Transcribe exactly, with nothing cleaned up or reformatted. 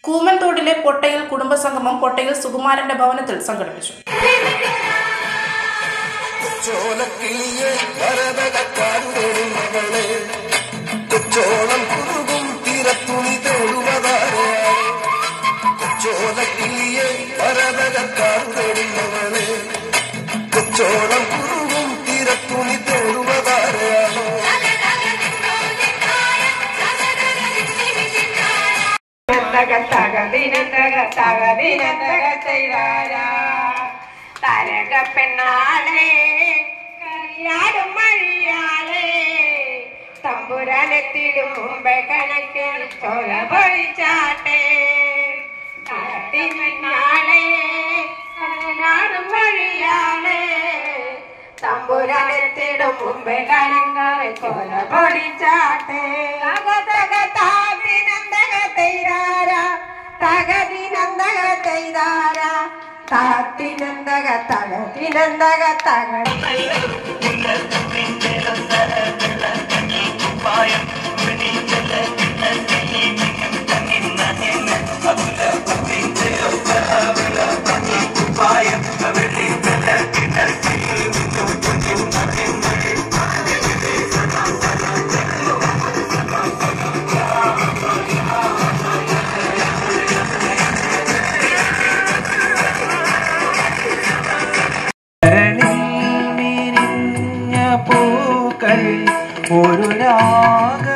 കൂമൻതോടിലെ പൊട്ടയിൽ കുടുംബസംഗമം പൊട്ടയിൽ സുകുമാരന്റെ ഭവനത്തിൽ സംഘടിപ്പിച്ചു. തരക പെണ്ണാളെ കല്യാടും മഴിയാളെ തമ്പുരാനെത്തിടും മുമ്പേ കണക്കിൽ ചോല പൊളിച്ചാട്ടെ പെണ്ണാളെ കല്യാടും മഴിയാളെ തമ്പുരാനെത്തിടും മുമ്പേ കണങ്ങൾ ചോല പൊളിച്ചാട്ടെ തക താപിനന്ദക തൈരാര തകതിനന്ദക തൈരാര താത്തിനന്ദക തകതിനന്ദക തക ഒരു രാഗ